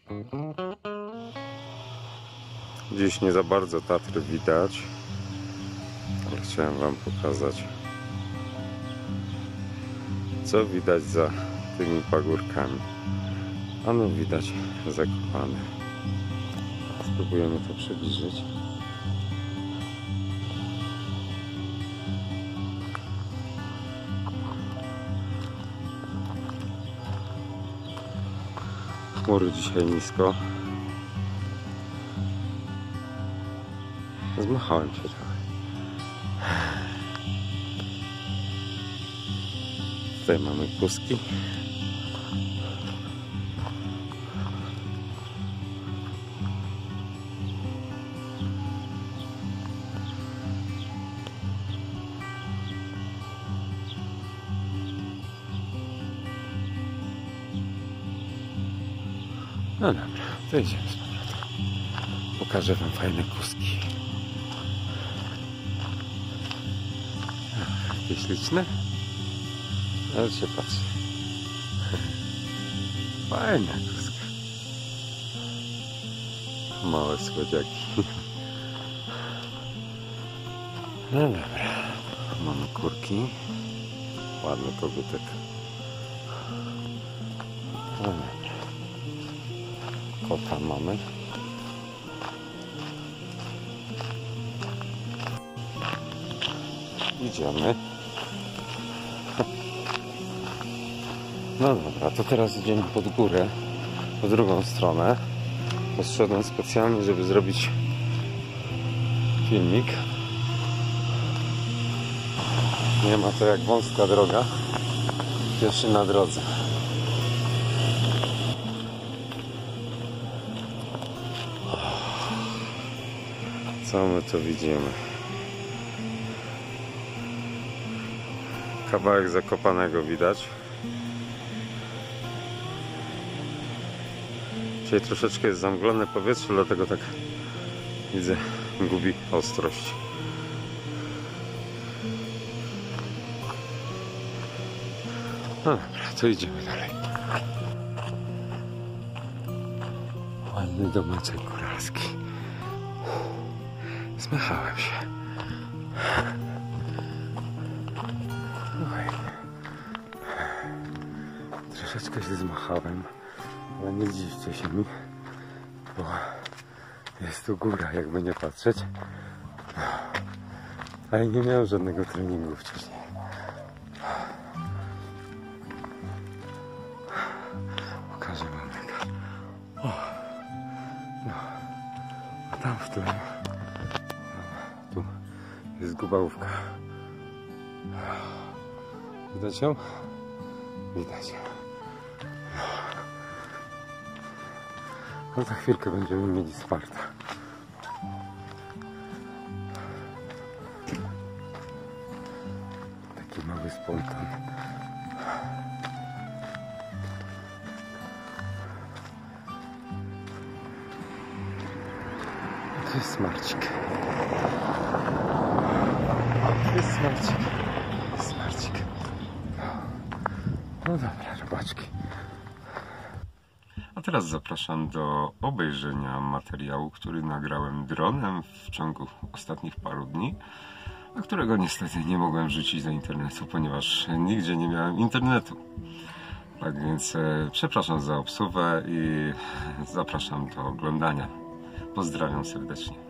Dziś nie za bardzo Tatry widać, ale chciałem wam pokazać, co widać za tymi pagórkami. Ano widać Zakopane. Spróbujemy to przybliżyć. Chmury dzisiaj nisko. Zmachałem się trochę. Tutaj mamy kuski. No dobra, to idziemy z powrotem. Pokażę wam fajne kuski. Jakie śliczne? Ale się patrzy. Fajna kuska. Małe słodziaki. No dobra. Mamy kurki. Ładny kogutek. No dobra. Kota mamy. Idziemy. No dobra, to teraz idziemy pod górę, w drugą stronę. Poszedłem specjalnie, żeby zrobić filmik. Nie ma to jak wąska droga. Pieszy na drodze. Co my tu widzimy? Kawałek Zakopanego widać. Dzisiaj troszeczkę jest zamglone powietrze, dlatego tak widzę, gubi ostrość. No dobra, to idziemy dalej. Ładny domeczek góralski. Zmachałem się. Troszeczkę się zmachałem, ale nie dziwcie się mi, bo jest tu góra, jakby nie patrzeć. Ale nie miałem żadnego treningu wcześniej. Pokażę wam jak. No. A tam w tle. Tu jest Gubałówka. Widać ją? Widać. No za chwilkę będziemy mieli Sparta. Taki mały spontan. To jest Smarcik. To jest Smarcik. Smarcik. No dobra, robaczki. A teraz zapraszam do obejrzenia materiału, który nagrałem dronem w ciągu ostatnich paru dni, a którego niestety nie mogłem wrzucić do internetu, ponieważ nigdzie nie miałem internetu. Tak więc przepraszam za obsuwę i zapraszam do oglądania. Pozdrawiam serdecznie.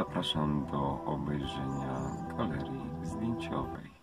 zapraszam do obejrzenia galerii zdjęciowej.